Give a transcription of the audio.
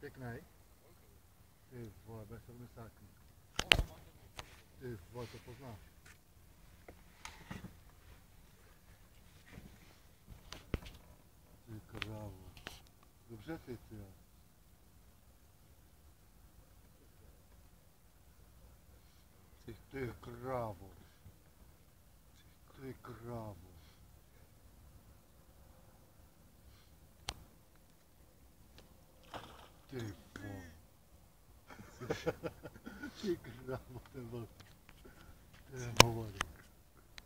Pěknej. Ty vole, B70. Ty vole, to poznáš. Ty krávo. Dobře ty jo. Ty krávo. Ty krávo. Ty vole. Ty krávo, ten velký. Ty hovady.